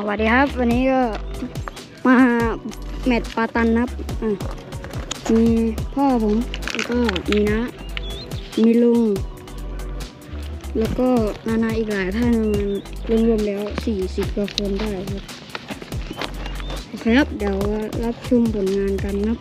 สวัสดีครับวันนี้ก็มาแมตช์ปาตันครับมีพ่อผมแล้วก็มีน้ามีลุงแล้วก็นาอีกหลายท่านรวมๆแล้ว40 กว่าคนได้ครับโอเคครับเดี๋ยวรับชมผลงานกันครับ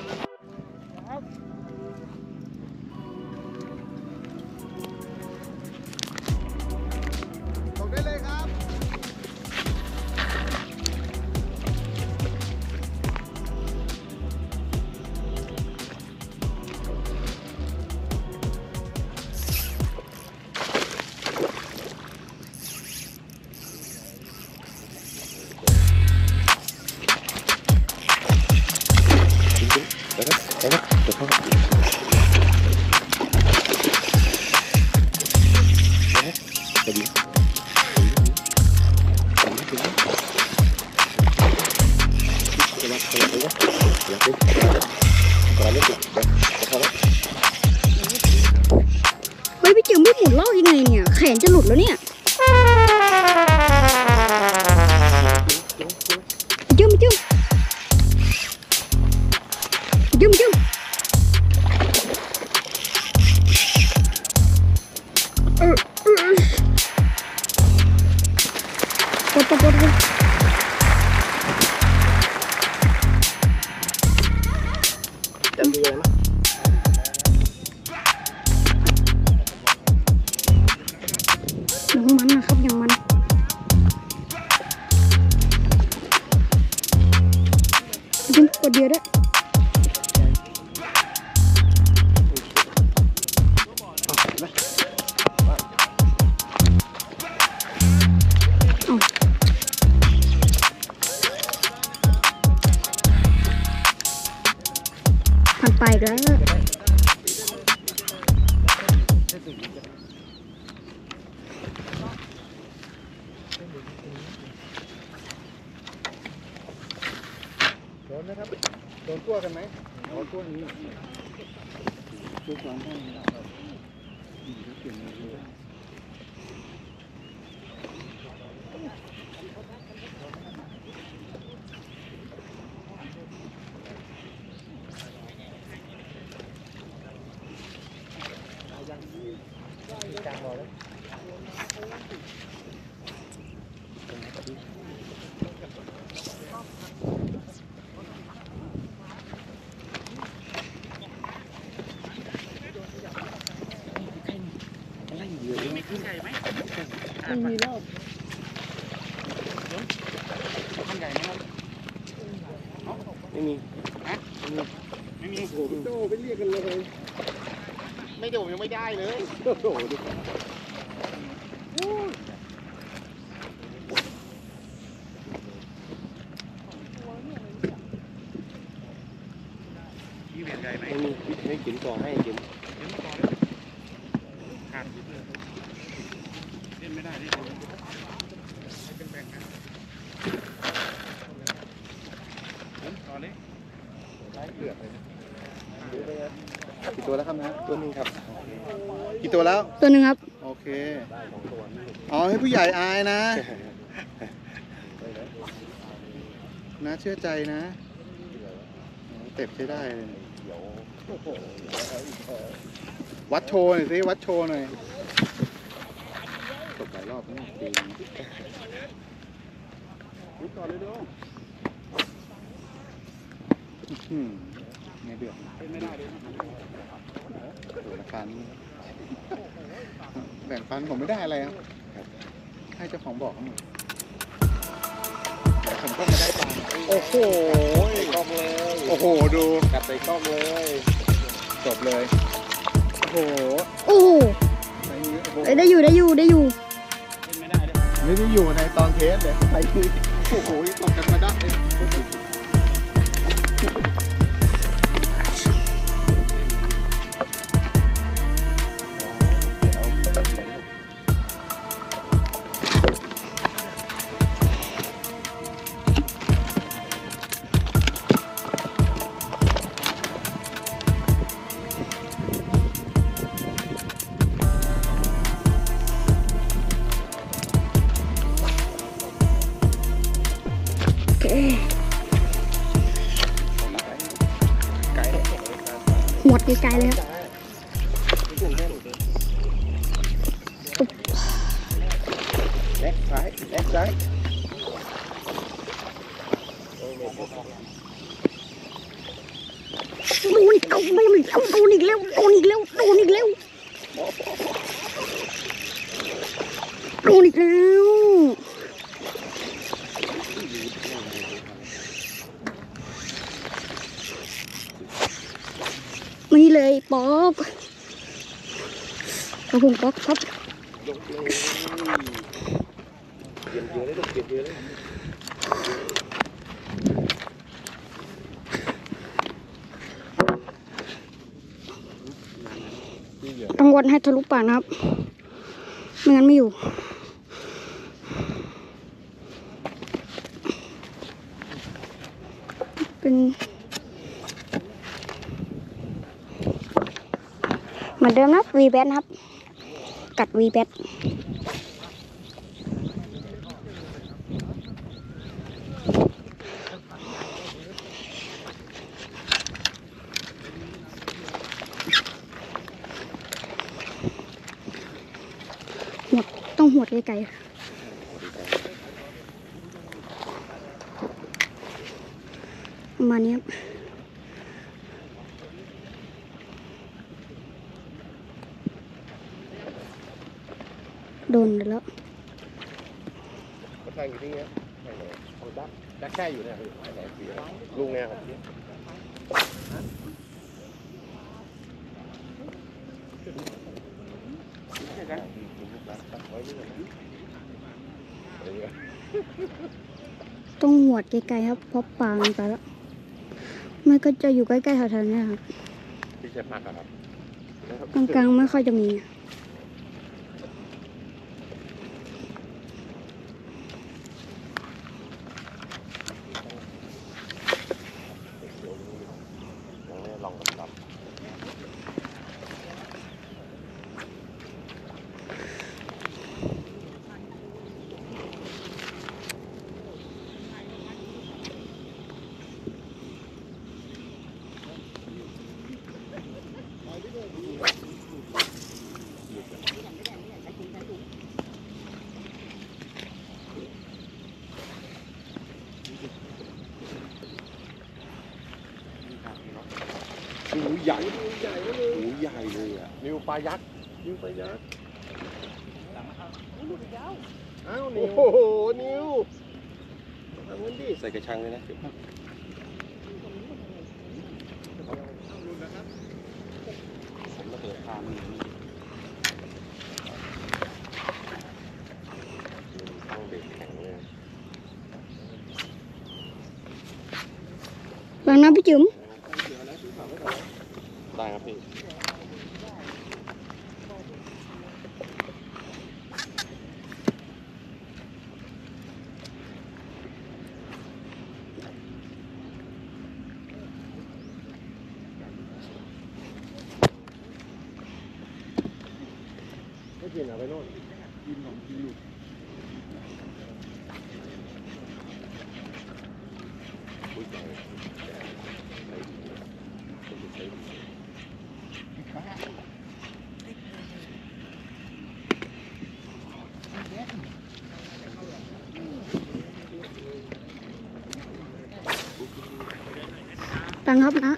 เฮ้ยพี่จิ๋วไม่หมุนรอบยังไงเนี่ยแขนจะหลุดแล้วเนี่ยจิ้มกดจะมีอะไรมั้ยยังมันนะครับยังมันจิ้มกดเยอะด้วยผ่านไปแล้วโดนนะครับโดนตัวกันไหมเอาตัวนี้ตัวกลางได้เปลี่ยนเลยกลางรอเลยไม่มีแล้วขั้นใหญ่ไหมครับไม่มีไม่มีโอ้โหโดไปเรียกกันเลยไม่โดยังไม่ได้เลยโอ้โหดูไม่มีให้กินก่อนให้กินขาดเล่นไม่ได้ดิเป็นแบ่งกันต่อเลยเลือกเลยกี่ตัวแล้วครับนะตัวนึงครับกี่ตัวแล้วตัวหนึ่งครับโอเคอ๋อให้ผู้ใหญ่อายนะนะเชื่อใจนะเต็บใช้ได้เลยวัดโชว์หน่อยสิวัดโชว์หน่อยตกหลายรอบแล้วตีรุดต่อเลยด้วยไงเดือดไม่ได้เลยราคานี้แบ่งฟันผมไม่ได้อะไรครับให้เจ้าของบอกเขาหมดผมก็ไม่ได้ตังค์โอ้โหกล้องเลยโอ้โหดูกัดใส่กล้องเลยจบเลยโอ้โหได้อยู่ไม่ได้อยู่ในตอนเทสเลยไปโอ้โหตกกันมาได้ไกลๆเลยครับอุ๊บแบ็คซ้ายแบ็คซ้ายโดนอีกแล้วโดนอีกแล้วโดนอีกแล้วโดนอีกแล้วโดนอีกแล้วโดนอีกแล้วนี่เลยป๊อกกระพุ้งป๊อกครับยกเลยเปลี่ยนเยอะเลยลูกเปลี่ยนเยอะเลยต้องวัดให้ทะลุปากนะครับไม่งั้นไม่อยู่เป็นเหมือนเดิมนะ V bet นะครับกัด V bet หวดต้องหวดไกลๆประมาณนี้ครับโดนแล้วก็ทางอยู่ที่นี้เอาดักแค่อยู่เนี่ยลุงเนี่ยครับต้องหวดไกลๆครับเพราะปลามันไปแล้วมันก็จะอยู่ใกล้ๆแถวๆนี้ครับที่จะพักครับตรงกลางไม่ค่อยจะมีลองกับหูใหญ่หูใหญ่เลยหูใหญ่เลยอ่ะนิ้วปลายักษ์นิ้วปลายักษ์อ้าวนิ้วโอ้โหนิ้วทำงั้นดิใส่กระชังเลยนะผมระเบิดพามันตั้งเบรกแข็งเลยบางน้ำพี่จุ๋มได้ครับพี่ไม่กินเอาไปโน่นกินของกินอยู่ตังครับนะ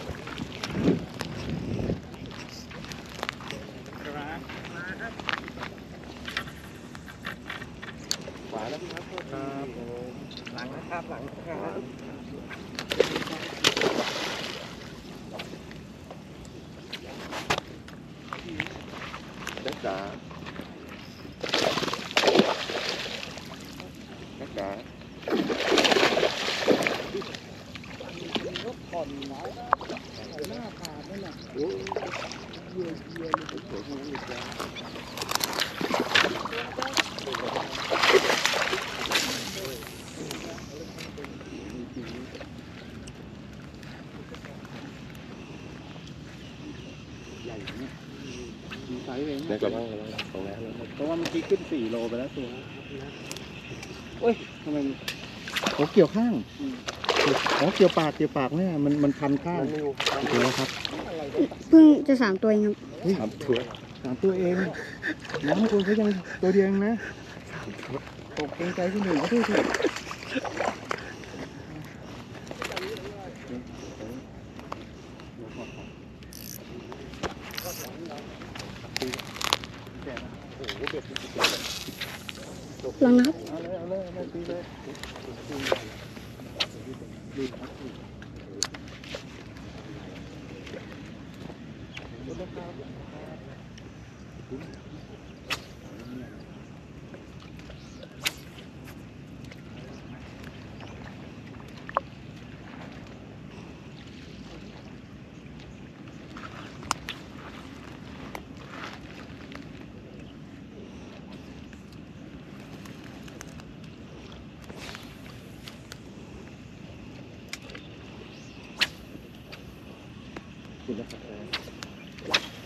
ขวาแล้วพี่ครับหลังนะครับหลังนะครับนักจ๋านักจ๋าผ่อนหน้าขาดนั่นแหละโอ้ยเยื่อเลยสวยๆทั้งนั้นเลยจ้าใหญ่เนี่ยมีไซส์เองได้กระบ้างตรงนั้นเพราะว่าเมื่อกี้ขึ้น4 โลไปแล้วตัวโอ้ยทำไมโอ้เกี่ยวข้างอ๋อเกี่ยวปากเนี่ยมันพันข้างเกี่ยวครับเพิ่งจะ3 ตัวเองครับ 3 ตัวเองน้องคุณเขายังตัวเดียวเองนะตกเกรงใจคนอื่นเขาด้วยสิลองนะครับเอาเลยตีเลยคุณแล้วครับ